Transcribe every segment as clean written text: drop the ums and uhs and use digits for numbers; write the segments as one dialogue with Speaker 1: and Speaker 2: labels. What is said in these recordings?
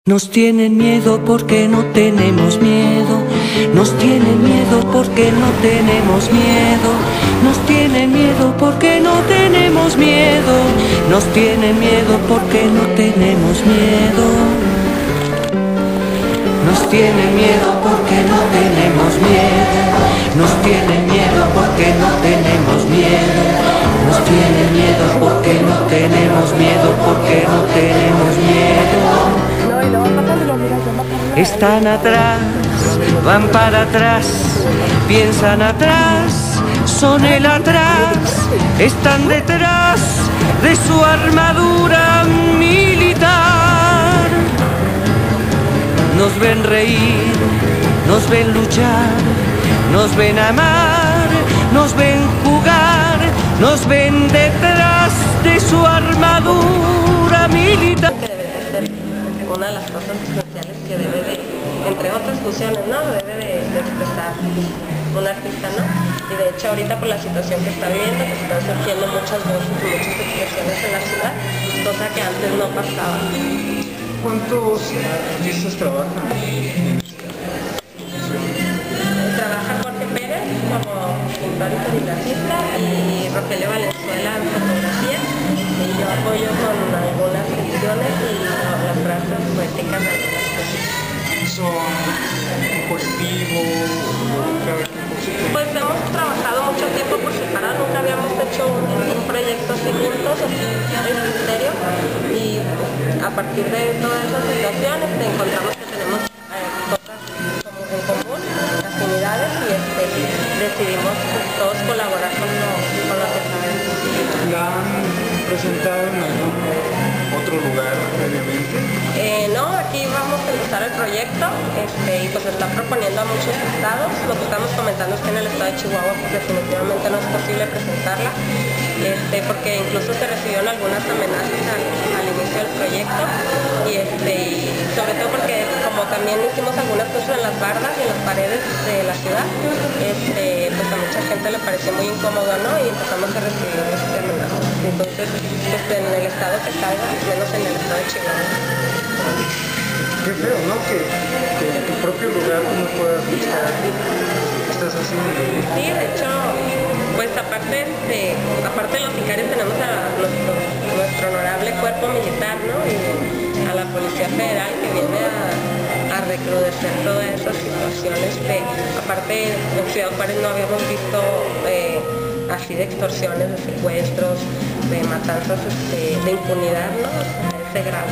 Speaker 1: Nos tienen miedo porque no tenemos miedo. Nos tienen miedo porque no tenemos miedo. Nos tienen miedo porque no tenemos miedo. Nos tienen miedo porque no tenemos miedo. Nos tienen miedo porque no tenemos miedo. Nos tienen miedo porque no tenemos miedo. Nos tienen miedo porque no tenemos miedo, porque no tenemos miedo. Están atrás, van para atrás, piensan atrás, son el atrás, están detrás de su armadura militar. Nos ven reír, nos ven luchar, nos ven amar, nos ven jugar, nos ven detrás de su armadura militar.
Speaker 2: Una de las cosas esenciales que debe de, entre otras funciones, ¿no? Debe de expresar un artista, ¿no? Y de hecho ahorita por la situación que está viviendo, pues están surgiendo muchas voces y muchas expresiones en la ciudad, cosa que antes no pasaba.
Speaker 3: ¿Cuántos artistas trabajan?
Speaker 2: Trabaja Jorge Pérez como pintor y caricaturista y Rogelio Valenzuela en fotografía, y yo apoyo con algunas secciones y las frases poéticas de algunas cosas.
Speaker 3: ¿Son un colectivo?
Speaker 2: Pues hemos trabajado mucho tiempo por separado, nunca habíamos hecho un proyecto así juntos, en serio, y a partir de todas esas situaciones encontramos que tenemos cosas en común, afinidades, y decidimos pues, todos colaborar con lo que sabemos.
Speaker 3: ¿La han presentado en algún otro lugar previamente?
Speaker 2: No, aquí vamos a empezar el proyecto y pues está proponiendo a muchos estados. Lo que estamos comentando es que en el estado de Chihuahua pues, definitivamente no es posible presentarla, porque incluso se recibieron algunas amenazas al inicio del proyecto y sobre todo porque como también hicimos algunas cosas en las bardas y en las paredes de la ciudad, pues a mucha gente le pareció muy incómodo, ¿no? Y empezamos a recibir amenazas. Entonces, pues en el estado que salga, menos en el estado de Chihuahua.
Speaker 3: Qué feo, ¿no? Que en tu propio lugar tú no puedas mostrar qué estás haciendo.
Speaker 2: Sí, de hecho, pues aparte de los sicarios tenemos a nuestro honorable cuerpo militar, ¿no? Y a la Policía Federal que viene a recrudecer todas esas situaciones. Aparte, en Ciudad Juárez no habíamos visto así de extorsiones, de secuestros, de matanzas, de impunidad, ¿no? A ese grado.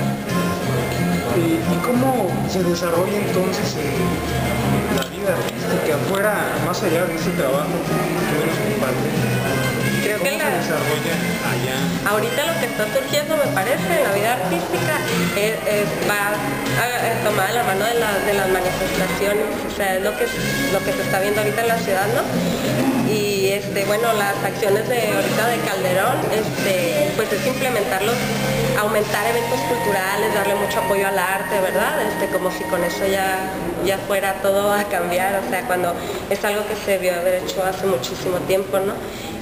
Speaker 3: ¿Y cómo se desarrolla entonces la vida artística fuera, más allá de ese trabajo que nos comparte?
Speaker 2: Creo que
Speaker 3: ¿Cómo se desarrolla allá?
Speaker 2: Ahorita lo que está surgiendo, me parece, en la vida artística va tomada de la mano de las manifestaciones, o sea, es lo que se está viendo ahorita en la ciudad, ¿no? Y bueno, las acciones de ahorita de Calderón, pues es aumentar eventos culturales, darle mucho apoyo al arte, ¿verdad? Como si con eso ya fuera todo a cambiar, o sea, cuando es algo que se debió haber hecho hace muchísimo tiempo, ¿no?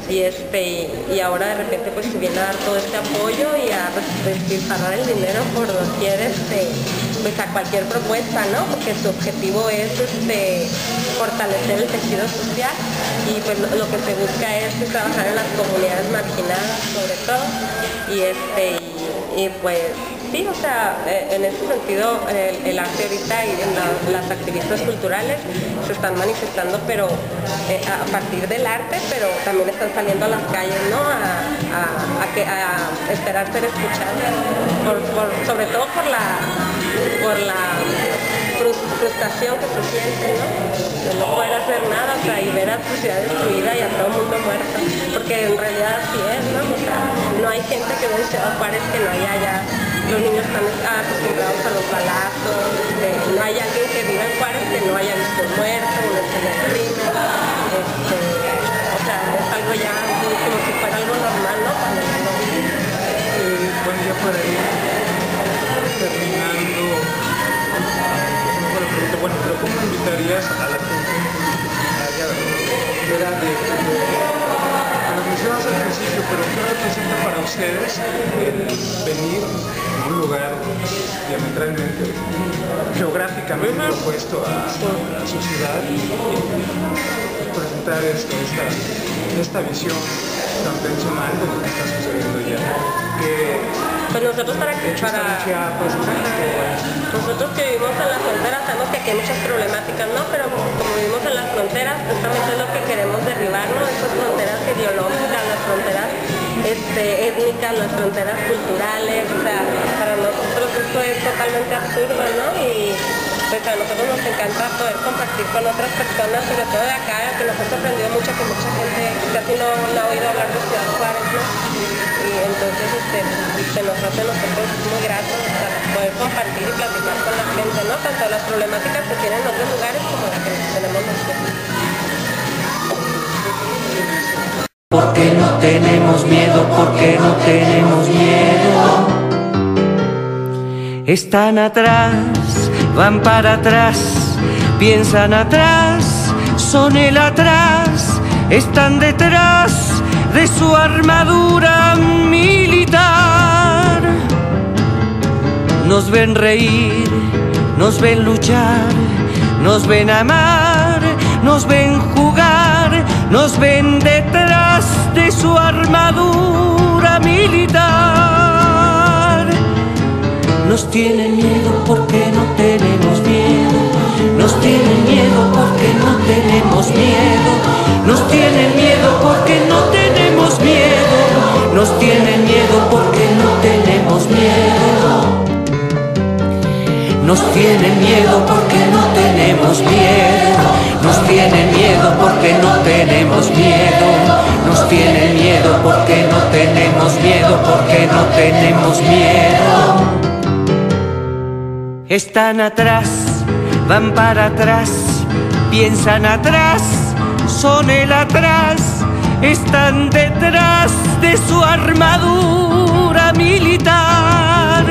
Speaker 2: Y ahora de repente pues se viene a dar todo este apoyo y a despilfarrar el dinero por doquier, pues a cualquier propuesta, ¿no? Porque su objetivo es fortalecer el tejido social y pues lo que se busca es trabajar en las comunidades marginadas sobre todo y pues sí, o sea, en ese sentido el arte ahorita y las activistas culturales se están manifestando, pero a partir del arte, pero también están saliendo a las calles, ¿no? A esperar ser escuchadas, sobre todo por la frustración que se siente, ¿no? De no poder hacer nada, o sea, y ver a tu ciudad destruida y a todo el mundo muerto, porque en realidad así es, ¿no? O sea, no hay gente que ve en Ciudad Juárez que no haya ya. Los niños están acostumbrados a los balazos, no hay alguien que viva en Juárez que no haya visto muerto, una escena de crimen, o sea, es algo ya como si fuera algo normal, ¿no?
Speaker 3: Bueno, ya para ir terminando, bueno, pero ¿cómo invitarías a la gente lo mencionas al principio, pero ¿qué representa para ustedes venir a un lugar diametralmente, geográficamente opuesto a su ciudad, y presentar esta visión tan personal de lo que está sucediendo ya.
Speaker 2: Pues nosotros nosotros que vivimos en las fronteras sabemos que aquí hay muchas problemáticas, ¿no? Pero como vivimos en las fronteras, justamente es lo que queremos derribar, ¿no? Esas fronteras ideológicas, las fronteras étnicas, las fronteras culturales, o sea, para nosotros esto es totalmente absurdo, ¿no? Y pues a nosotros nos encanta poder compartir con otras personas, sobre todo de acá, que nos ha sorprendido mucho que mucha gente casi no ha oído hablar de Ciudad Juárez, ¿no? Y entonces se nos hace a nosotros muy grato, o sea, poder compartir y platicar con la gente, ¿no? Tanto las problemáticas que tienen en otros lugares como las que tenemos nosotros.
Speaker 1: Porque no tenemos miedo, porque no tenemos miedo. Están atrás, van para atrás, piensan atrás, son el atrás, están detrás de su armadura militar. Nos ven reír, nos ven luchar, nos ven amar, nos ven jugar, nos ven detrás de su armadura militar. Nos tienen miedo porque no tenemos miedo, nos tienen miedo porque no tenemos miedo, nos tienen miedo porque no tenemos miedo, nos tienen miedo porque no tenemos miedo. Nos tienen miedo porque no tenemos miedo, nos tienen miedo porque no tenemos miedo, nos tienen miedo porque no tenemos miedo, porque no tenemos miedo. Están atrás, van para atrás, piensan atrás, son el atrás, están detrás de su armadura militar.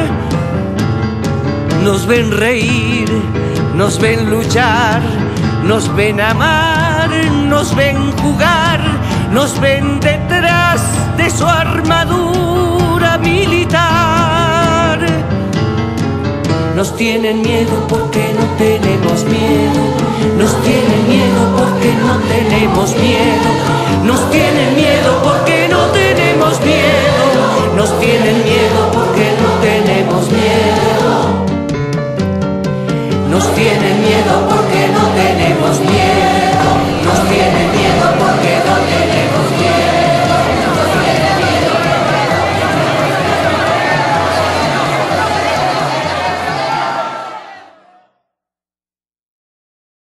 Speaker 1: Nos ven reír, nos ven luchar, nos ven amar, nos ven jugar, nos ven detrás de su armadura militar. Nos tienen miedo porque no tenemos miedo, nos tienen miedo porque no tenemos miedo, nos tienen miedo porque no tenemos miedo, nos tienen miedo porque no tenemos miedo.